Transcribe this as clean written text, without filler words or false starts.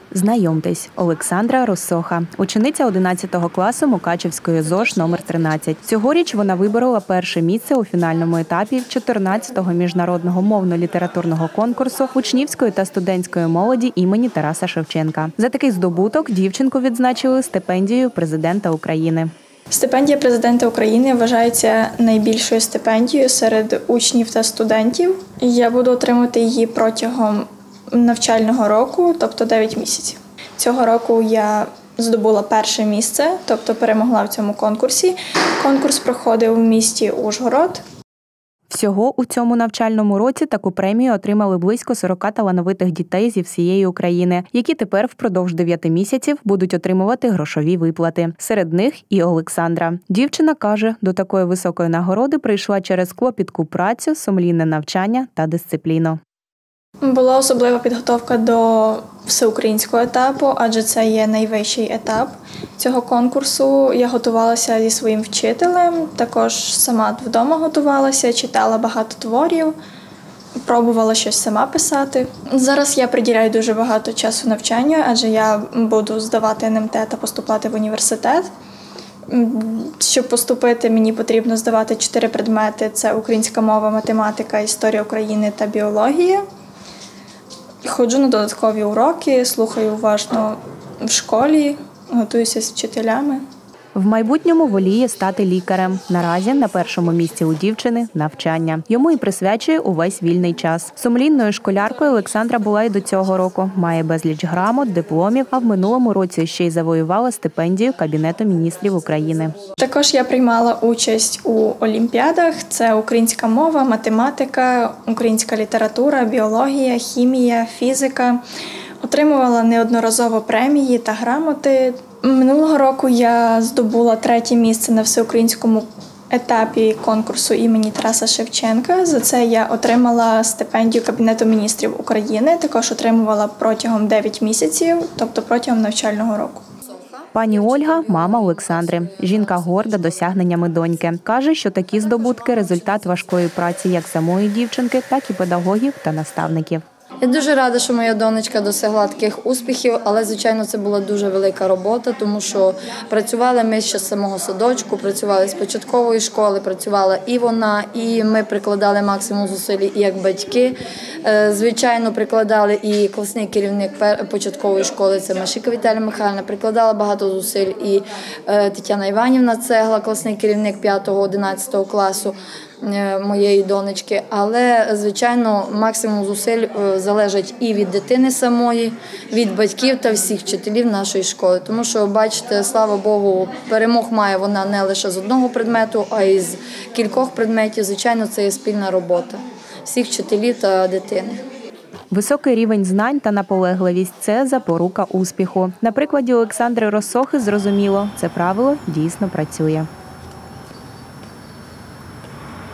Знайомтесь, Олександра Россоха, учениця 11 класу Мукачівської ЗОШ номер 13. Цьогоріч вона виборола перше місце у фінальному етапі 14-го міжнародного мовно-літературного конкурсу учнівської та студентської молоді імені Тараса Шевченка. За такий здобуток дівчинку відзначили стипендією президента України. Стипендія президента України вважається найбільшою стипендією серед учнів та студентів. Я буду отримувати її протягом навчального року, тобто 9 місяців. Цього року я здобула перше місце, тобто перемогла в цьому конкурсі. Конкурс проходив у місті Ужгород. Всього у цьому навчальному році таку премію отримали близько 40 талановитих дітей зі всієї України, які тепер впродовж 9 місяців будуть отримувати грошові виплати. Серед них і Олександра. Дівчина каже, до такої високої нагороди прийшла через клопітку працю, сумлінне навчання та дисципліну. Була особлива підготовка до всеукраїнського етапу, адже це є найвищий етап цього конкурсу. Я готувалася зі своїм вчителем, також сама вдома готувалася, читала багато творів, пробувала щось сама писати. Зараз я приділяю дуже багато часу навчанню, адже я буду здавати НМТ та поступати в університет. Щоб поступити, мені потрібно здавати 4 предмети – це українська мова, математика, історія України та біологія. Ходжу на додаткові уроки, слухаю уважно в школі, готуюся з вчителями. В майбутньому воліє стати лікарем. Наразі на першому місці у дівчини – навчання. Йому і присвячує увесь вільний час. Сумлінною школяркою Олександра була і до цього року. Має безліч грамот, дипломів, а в минулому році ще й завоювала стипендію Кабінету міністрів України. Також я приймала участь у олімпіадах. Це українська мова, математика, українська література, біологія, хімія, фізика. Отримувала неодноразово премії та грамоти. Минулого року я здобула 3-е місце на всеукраїнському етапі конкурсу імені Тараса Шевченка. За це я отримала стипендію Кабінету міністрів України. Також отримувала протягом 9 місяців, тобто протягом навчального року. Пані Ольга – мама Олександри. Жінка горда досягненнями доньки. Каже, що такі здобутки – результат важкої праці як самої дівчинки, так і педагогів та наставників. Я дуже рада, що моя донечка досягла таких успіхів, але, звичайно, це була дуже велика робота, тому що працювали ми ще з самого садочку, працювали з початкової школи, працювала і вона, і ми прикладали максимум зусиль, і як батьки. Звичайно, прикладали і класний керівник початкової школи, це Машика Віталія Михайлівна, прикладала багато зусиль, і Тетяна Іванівна Цегла, класний керівник 5-11 класу моєї донечки. Але, звичайно, максимум зусиль залежить і від дитини самої, від батьків та всіх вчителів нашої школи. Тому що, бачите, слава Богу, перемог має вона не лише з одного предмету, а й з кількох предметів. Звичайно, це є спільна робота всіх вчителів та дитини. Високий рівень знань та наполегливість – це запорука успіху. На прикладі Олександри Россохи зрозуміло, це правило дійсно працює.